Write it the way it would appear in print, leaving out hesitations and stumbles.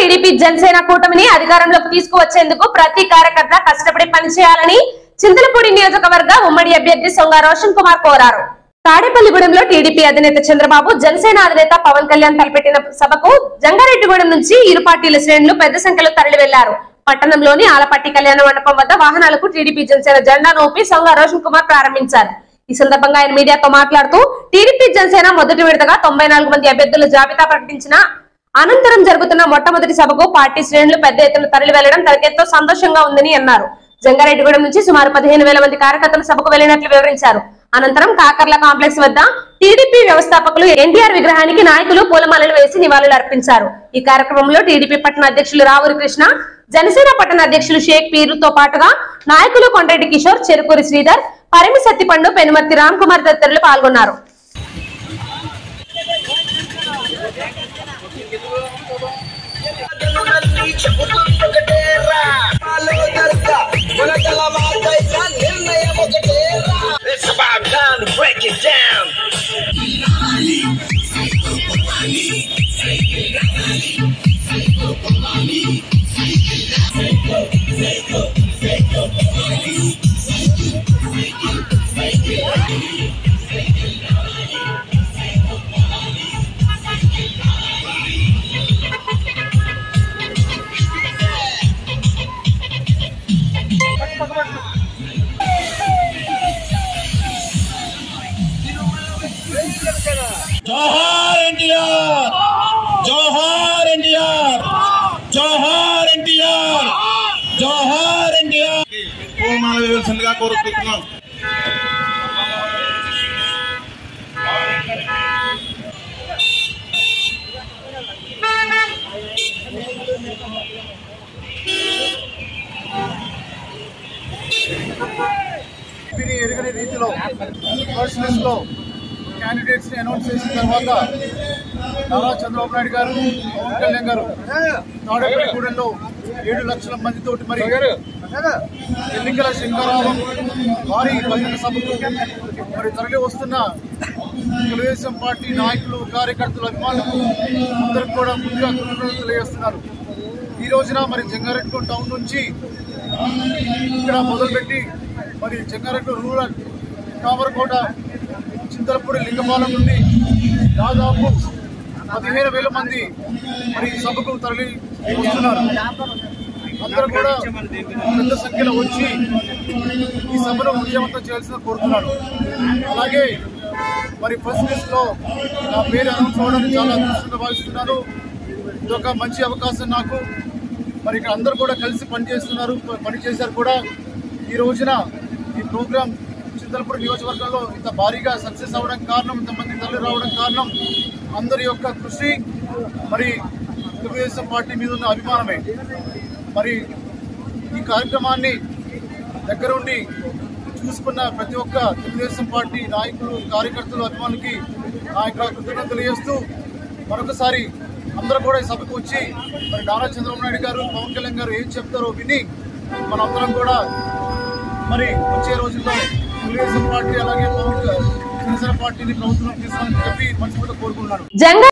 TDP Janasena కూటమిని అధికారంలోకి తీసుకువచ్చేందుకు ప్రతి కార్యకర్త కష్టపడి పనిచేయాలని చింతలపూడి నియోజకవర్గ ఉమ్మడి అభ్యర్థి సొంగ రోషన్ కుమార్ కోరారు. తాడేపల్లిగూడెంలో టీడీపీ అధినేత చంద్రబాబు, జనసేన అధినేత పవన్ కళ్యాణ్ తలపెట్టిన సభకు జంగారెడ్డిగూడెం నుంచి ఇరు పార్టీల శ్రేణులు పెద్ద సంఖ్యలో తరలి వెళ్లారు. పట్టణంలోని ఆలపట్టి కళ్యాణ మండపం వద్ద వాహనాలకు టీడీపీ జనసేన జెండాను ఊపి సొంగ రోషన్ కుమార్ ప్రారంభించారు. ఈ సందర్భంగా ఆయన మీడియాతో మాట్లాడుతూ టీడీపీ జనసేన మొదటి విడతగా 94 మంది అభ్యర్థుల జాబితా ప్రకటించిన అనంతరం జరుగుతున్న మొట్టమొదటి సభకు పార్టీ శ్రేణులు పెద్ద ఎత్తున తరలి వెళ్లడం తనకెంతో సంతోషంగా ఉందని అన్నారు. జంగారెడ్డిగూడెం నుంచి సుమారు 15,000 మంది కార్యకర్తలు సభకు వెళ్లినట్లు వివరించారు. అనంతరం కాకర్ల కాంప్లెక్స్ వద్ద టీడీపీ వ్యవస్థాపకులు ఎన్టీఆర్ విగ్రహానికి నాయకులు పూలమాలలు వేసి నివాళులు అర్పించారు. ఈ కార్యక్రమంలో టీడీపీ పట్టణ అధ్యక్షులు రావూరి కృష్ణ, జనసేన పట్టణ అధ్యక్షులు షేక్ పీరుతో పాటుగా నాయకులు కొండ్రెడ్డి కిషోర్, చెరుకూరి శ్రీధర్, పరిమి సత్తిపండు, పెనుమర్తి రామ్ కుమార్ తదితరులు పాల్గొన్నారు. जोहार एनटीआर, जोहार एनटीआर, जोहार एनटीआर, जोहार एनटीआर పూలమాల వేయాల్సిందిగా కోరుతున్నాం. ఎరగని రీతిలో పర్సనల్స్ లో క్యాండిడేట్స్ ని అనౌన్స్ చేసిన తర్వాత నారా చంద్రబాబు నాయుడు గారు, పవన్ కళ్యాణ్ గారు తాడేపల్లిగూడెంలో 7 లక్షల మందితోటి మరి ఎన్నికల శంకరావం భారీ బహిరంగ సభకు మరి తరలి వస్తున్న తెలుగుదేశం పార్టీ నాయకులు, కార్యకర్తలు, అభిమానులకు అందరికి కూడా ముందుగా కృతజ్ఞతలు తెలియజేస్తున్నారు. ఈ రోజున మరి జంగారెడ్డిగూడెం టౌన్ నుంచి ఇక్కడ మొదలుపెట్టి మరి జంగారెడ్డి రూరల్, కామరకోట, చింతలపూడి, లింగపాలెం నుండి దాదాపు 15,000 మంది మరి సభకు తరలి వస్తున్నారు. అందరూ కూడా పెద్ద సంఖ్యలో వచ్చి ఈ సభను విజయవంతం చేయాల్సిన కోరుతున్నారు. అలాగే మరి ఫస్ట్ లిస్ట్ లో నా పేరు అనౌన్స్ అవ్వడానికి చాలా అదృష్టంగా భావిస్తున్నాను. ఇదొక మంచి అవకాశం నాకు. మరి ఇక్కడ అందరూ కూడా కలిసి పనిచేశారు కూడా. ఈ రోజున ఈ ప్రోగ్రాం చింతలపూడి నియోజకవర్గంలో ఇంత భారీగా సక్సెస్ అవ్వడానికి కారణం, ఇంతమంది తరలి రావడానికి కారణం అందరి యొక్క కృషి, మరి తెలుగుదేశం పార్టీ మీద ఉన్న అభిమానమే. మరి ఈ కార్యక్రమాన్ని దగ్గరుండి చూసుకున్న ప్రతి ఒక్క తెలుగుదేశం పార్టీ నాయకులు, కార్యకర్తలు, అభిమానులకి నా యొక్క కృతజ్ఞతలు తెలియజేస్తూ మరొకసారి అందరూ కూడా ఈ సభకు వచ్చి మరి నారా చంద్రబాబు నాయుడు గారు, పవన్ కళ్యాణ్ గారు ఏం చెప్తారో విని మనందరం కూడా మరి వచ్చే రోజుల్లో తెలుగుదేశం పార్టీ అలాగే జనసేన పార్టీని ప్రభుత్వం తీసుకోవాలని చెప్పి మనస్ఫూర్తిగా కోరుకుంటున్నాను.